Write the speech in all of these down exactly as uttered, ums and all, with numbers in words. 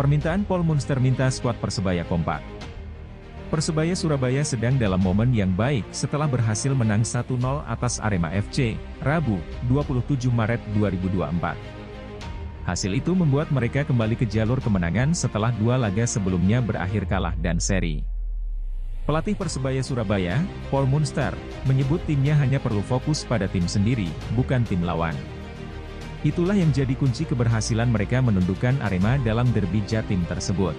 Permintaan Paul Munster minta skuad Persebaya kompak. Persebaya Surabaya sedang dalam momen yang baik setelah berhasil menang satu nol atas Arema F C, Rabu, dua puluh tujuh Maret dua ribu dua puluh empat. Hasil itu membuat mereka kembali ke jalur kemenangan setelah dua laga sebelumnya berakhir kalah dan seri. Pelatih Persebaya Surabaya, Paul Munster, menyebut timnya hanya perlu fokus pada tim sendiri, bukan tim lawan. Itulah yang jadi kunci keberhasilan mereka menundukkan Arema dalam derby Jatim tersebut.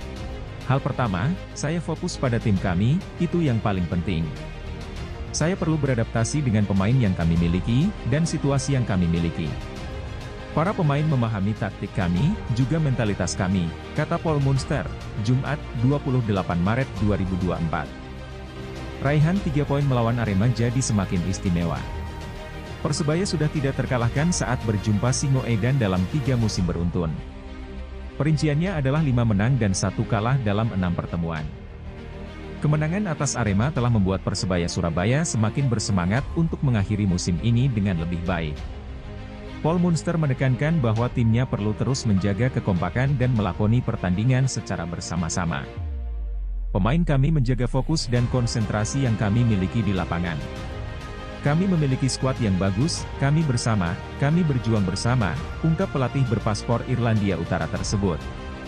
Hal pertama, saya fokus pada tim kami, itu yang paling penting. Saya perlu beradaptasi dengan pemain yang kami miliki, dan situasi yang kami miliki. Para pemain memahami taktik kami, juga mentalitas kami, kata Paul Munster, Jumat, dua puluh delapan Maret dua ribu dua puluh empat. Raihan tiga poin melawan Arema jadi semakin istimewa. Persebaya sudah tidak terkalahkan saat berjumpa Singoedan dalam tiga musim beruntun. Perinciannya adalah lima menang dan satu kalah dalam enam pertemuan. Kemenangan atas Arema telah membuat Persebaya Surabaya semakin bersemangat untuk mengakhiri musim ini dengan lebih baik. Paul Munster menekankan bahwa timnya perlu terus menjaga kekompakan dan melakoni pertandingan secara bersama-sama. Pemain kami menjaga fokus dan konsentrasi yang kami miliki di lapangan. Kami memiliki skuad yang bagus, kami bersama, kami berjuang bersama, ungkap pelatih berpaspor Irlandia Utara tersebut.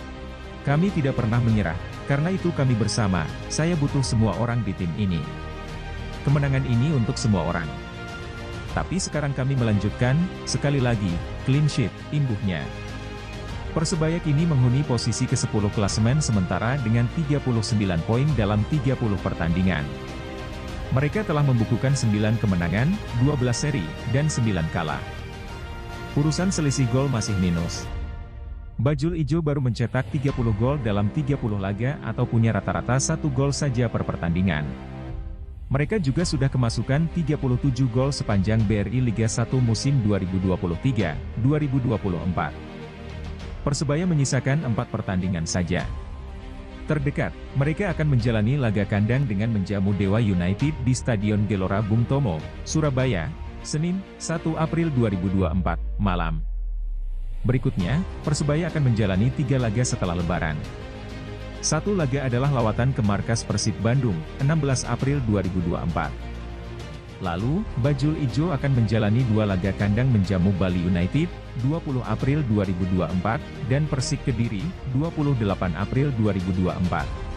Kami tidak pernah menyerah, karena itu kami bersama, saya butuh semua orang di tim ini. Kemenangan ini untuk semua orang. Tapi sekarang kami melanjutkan, sekali lagi, clean sheet, imbuhnya. Persebaya kini menghuni posisi ke sepuluh klasemen sementara dengan tiga puluh sembilan poin dalam tiga puluh pertandingan. Mereka telah membukukan sembilan kemenangan, dua belas seri, dan sembilan kalah. Urusan selisih gol masih minus. Bajul Ijo baru mencetak tiga puluh gol dalam tiga puluh laga atau punya rata-rata satu gol saja per pertandingan. Mereka juga sudah kemasukan tiga puluh tujuh gol sepanjang B R I Liga satu musim dua ribu dua puluh tiga dua ribu dua puluh empat. Persebaya menyisakan empat pertandingan saja. Terdekat, mereka akan menjalani laga kandang dengan menjamu Dewa United di Stadion Gelora Bung Tomo, Surabaya, Senin, satu April dua ribu dua puluh empat, malam. Berikutnya, Persebaya akan menjalani tiga laga setelah Lebaran. Satu laga adalah lawatan ke markas Persib Bandung, enam belas April dua ribu dua puluh empat. Lalu, Bajul Ijo akan menjalani dua laga kandang menjamu Bali United, dua puluh April dua ribu dua puluh empat, dan Persik Kediri, dua puluh delapan April dua ribu dua puluh empat.